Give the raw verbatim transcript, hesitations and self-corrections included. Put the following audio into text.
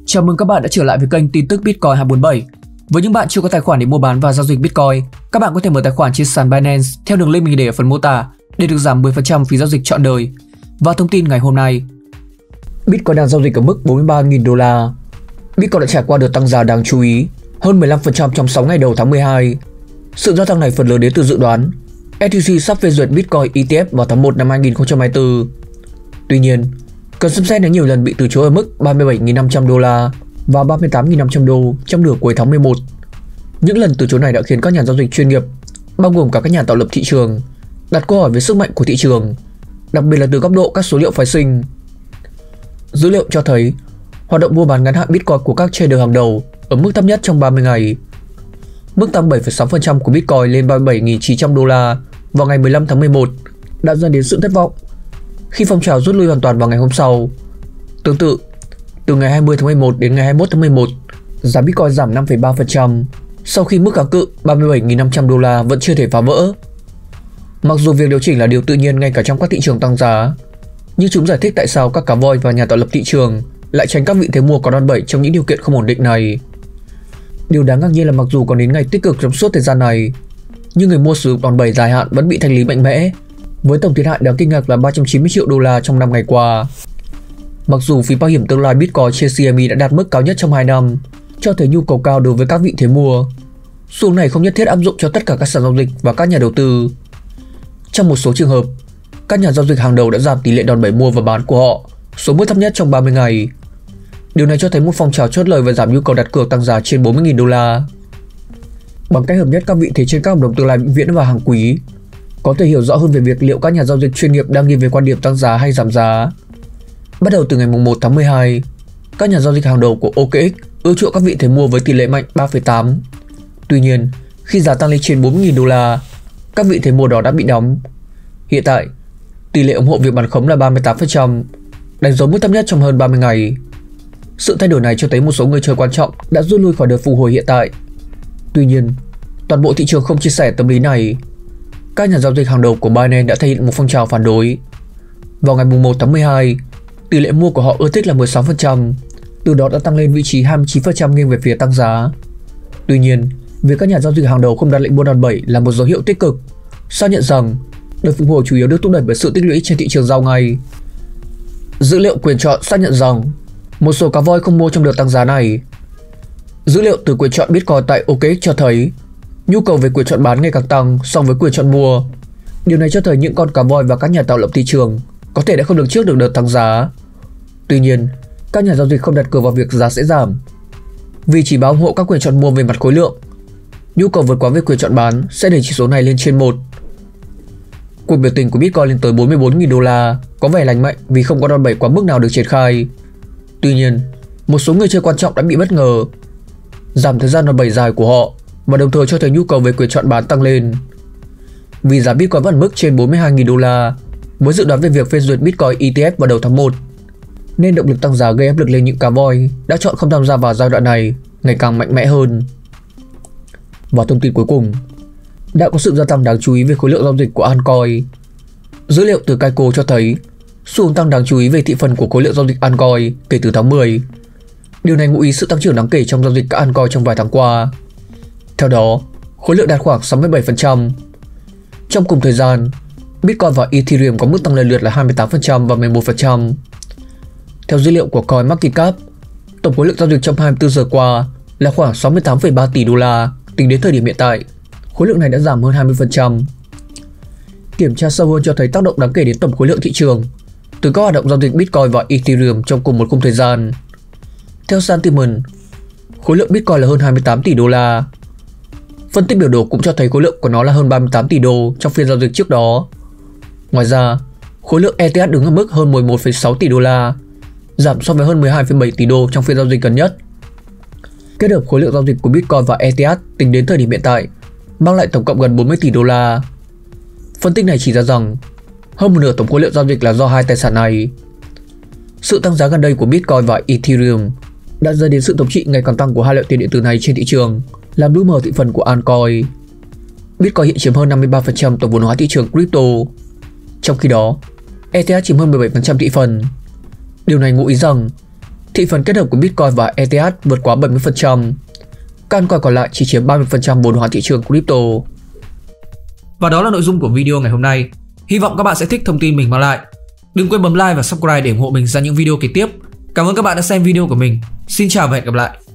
Chào mừng các bạn đã trở lại với kênh tin tức Bitcoin hai bốn bảy. Với những bạn chưa có tài khoản để mua bán và giao dịch Bitcoin, các bạn có thể mở tài khoản trên sàn Binance theo đường link mình để ở phần mô tả để được giảm mười phần trăm phí giao dịch trọn đời. Và thông tin ngày hôm nay, Bitcoin đang giao dịch ở mức bốn mươi ba nghìn đô la. Bitcoin đã trải qua đợt tăng giá đáng chú ý, hơn mười lăm phần trăm trong sáu ngày đầu tháng mười hai. Sự gia tăng này phần lớn đến từ dự đoán ét e xê sắp phê duyệt Bitcoin e tê ép vào tháng một năm hai nghìn không trăm hai mươi tư. Tuy nhiên, cần xem xét nếu nhiều lần bị từ chối ở mức ba mươi bảy nghìn năm trăm đô la và ba mươi tám nghìn năm trăm đô trong nửa cuối tháng mười một. Những lần từ chối này đã khiến các nhà giao dịch chuyên nghiệp, bao gồm cả các nhà tạo lập thị trường, đặt câu hỏi về sức mạnh của thị trường, đặc biệt là từ góc độ các số liệu phái sinh. Dữ liệu cho thấy hoạt động mua bán ngắn hạn Bitcoin của các trader hàng đầu ở mức thấp nhất trong ba mươi ngày. Mức tăng bảy phẩy sáu phần trăm của Bitcoin lên ba mươi bảy nghìn chín trăm đô la vào ngày mười lăm tháng mười một đã dẫn đến sự thất vọng khi phong trào rút lui hoàn toàn vào ngày hôm sau. Tương tự, từ ngày hai mươi tháng mười một đến ngày hai mươi mốt tháng mười một, giá Bitcoin giảm năm phẩy ba phần trăm sau khi mức kháng cự ba mươi bảy nghìn năm trăm đô la vẫn chưa thể phá vỡ. Mặc dù việc điều chỉnh là điều tự nhiên ngay cả trong các thị trường tăng giá, nhưng chúng giải thích tại sao các cá voi và nhà tạo lập thị trường lại tránh các vị thế mua có đòn bẩy trong những điều kiện không ổn định này. Điều đáng ngạc nhiên là mặc dù còn đến ngày tích cực trong suốt thời gian này, nhưng người mua sử dụng đòn bẩy dài hạn vẫn bị thanh lý mạnh mẽ, với tổng thiệt hại đáng kinh ngạc là ba trăm chín mươi triệu đô la trong năm ngày qua. Mặc dù phí bảo hiểm tương lai Bitcoin trên xê em e đã đạt mức cao nhất trong hai năm, cho thấy nhu cầu cao đối với các vị thế mua, xu hướng này không nhất thiết áp dụng cho tất cả các sàn giao dịch và các nhà đầu tư. Trong một số trường hợp, các nhà giao dịch hàng đầu đã giảm tỷ lệ đòn bẩy mua và bán của họ xuống mức thấp nhất trong ba mươi ngày. Điều này cho thấy một phong trào chốt lời và giảm nhu cầu đặt cược tăng giá trên bốn mươi nghìn đô la. Bằng cách hợp nhất các vị thế trên các hợp đồng tương lai vĩnh viễn và hàng quý, có thể hiểu rõ hơn về việc liệu các nhà giao dịch chuyên nghiệp đang nghiêng về quan điểm tăng giá hay giảm giá. Bắt đầu từ ngày một tháng mười hai, các nhà giao dịch hàng đầu của o ca ích ưa chuộng các vị thế mua với tỷ lệ mạnh ba phẩy tám. Tuy nhiên, khi giá tăng lên trên bốn mươi nghìn đô la, các vị thế mua đó đã bị đóng. Hiện tại, tỷ lệ ủng hộ việc bán khống là ba mươi tám phần trăm, đánh dấu mức thấp nhất trong hơn ba mươi ngày. Sự thay đổi này cho thấy một số người chơi quan trọng đã rút lui khỏi đợt phục hồi hiện tại. Tuy nhiên, toàn bộ thị trường không chia sẻ tâm lý này. Các nhà giao dịch hàng đầu của Binance đã thể hiện một phong trào phản đối. Vào ngày một tháng mười hai, tỷ lệ mua của họ ưa thích là mười sáu phần trăm, từ đó đã tăng lên vị trí hai mươi chín phần trăm nghiêng về phía tăng giá. Tuy nhiên, việc các nhà giao dịch hàng đầu không đặt lệnh mua đòn bẩy là một dấu hiệu tích cực, xác nhận rằng đợt phục hồi chủ yếu được thúc đẩy bởi sự tích lũy trên thị trường giao ngay. Dữ liệu quyền chọn xác nhận rằng một số cá voi không mua trong đợt tăng giá này. Dữ liệu từ quyền chọn Bitcoin tại o ca ích cho thấy nhu cầu về quyền chọn bán ngày càng tăng so với quyền chọn mua. Điều này cho thấy những con cá voi và các nhà tạo lập thị trường có thể đã không được trước được đợt tăng giá. Tuy nhiên, các nhà giao dịch không đặt cược vào việc giá sẽ giảm, vì chỉ báo ủng hộ các quyền chọn mua về mặt khối lượng. Nhu cầu vượt quá về quyền chọn bán sẽ đẩy chỉ số này lên trên một. Cuộc biểu tình của Bitcoin lên tới bốn mươi bốn nghìn đô la có vẻ lành mạnh vì không có đòn bẩy quá mức nào được triển khai. Tuy nhiên, một số người chơi quan trọng đã bị bất ngờ, giảm thời gian đòn bẩy dài của họ và đồng thời cho thấy nhu cầu về quyền chọn bán tăng lên. Vì giá Bitcoin vẫn ở mức trên bốn mươi hai nghìn đô la, với dự đoán về việc phê duyệt Bitcoin e tê ép vào đầu tháng một, nên động lực tăng giá gây áp lực lên những cá voi đã chọn không tham gia vào giai đoạn này ngày càng mạnh mẽ hơn. Và thông tin cuối cùng, đã có sự gia tăng đáng chú ý về khối lượng giao dịch của altcoin. Dữ liệu từ Kaiko cho thấy xu hướng tăng đáng chú ý về thị phần của khối lượng giao dịch altcoin kể từ tháng mười. Điều này ngụ ý sự tăng trưởng đáng kể trong giao dịch các altcoin trong vài tháng qua. Theo đó, khối lượng đạt khoảng sáu mươi bảy phần trăm. Trong cùng thời gian, Bitcoin và Ethereum có mức tăng lần lượt là hai mươi tám phần trăm và mười một phần trăm. Theo dữ liệu của CoinMarketCap, tổng khối lượng giao dịch trong hai mươi tư giờ qua là khoảng sáu mươi tám phẩy ba tỷ đô la tính đến thời điểm hiện tại. Khối lượng này đã giảm hơn hai mươi phần trăm. Kiểm tra sâu hơn cho thấy tác động đáng kể đến tổng khối lượng thị trường từ các hoạt động giao dịch Bitcoin và Ethereum trong cùng một khung thời gian. Theo Sentiment, khối lượng Bitcoin là hơn hai mươi tám tỷ đô la. Phân tích biểu đồ cũng cho thấy khối lượng của nó là hơn ba mươi tám tỷ đô trong phiên giao dịch trước đó. Ngoài ra, khối lượng e tê ét đứng ở mức hơn mười một phẩy sáu tỷ đô la, giảm so với hơn mười hai phẩy bảy tỷ đô trong phiên giao dịch gần nhất. Kết hợp khối lượng giao dịch của Bitcoin và e tê ét tính đến thời điểm hiện tại mang lại tổng cộng gần bốn mươi tỷ đô la. Phân tích này chỉ ra rằng hơn một nửa tổng khối lượng giao dịch là do hai tài sản này. Sự tăng giá gần đây của Bitcoin và Ethereum đã dẫn đến sự thống trị ngày càng tăng của hai loại tiền điện tử này trên thị trường, làm lu mờ thị phần của altcoin. Bitcoin hiện chiếm hơn năm mươi ba phần trăm tổng vốn hóa thị trường crypto, trong khi đó e tê ét chiếm hơn mười bảy phần trăm thị phần. Điều này ngụ ý rằng thị phần kết hợp của Bitcoin và E T H vượt quá bảy mươi phần trăm. Các altcoin còn lại chỉ chiếm ba mươi phần trăm vốn hóa thị trường crypto. Và đó là nội dung của video ngày hôm nay. Hy vọng các bạn sẽ thích thông tin mình mang lại. Đừng quên bấm like và subscribe để ủng hộ mình ra những video kế tiếp. Cảm ơn các bạn đã xem video của mình. Xin chào và hẹn gặp lại.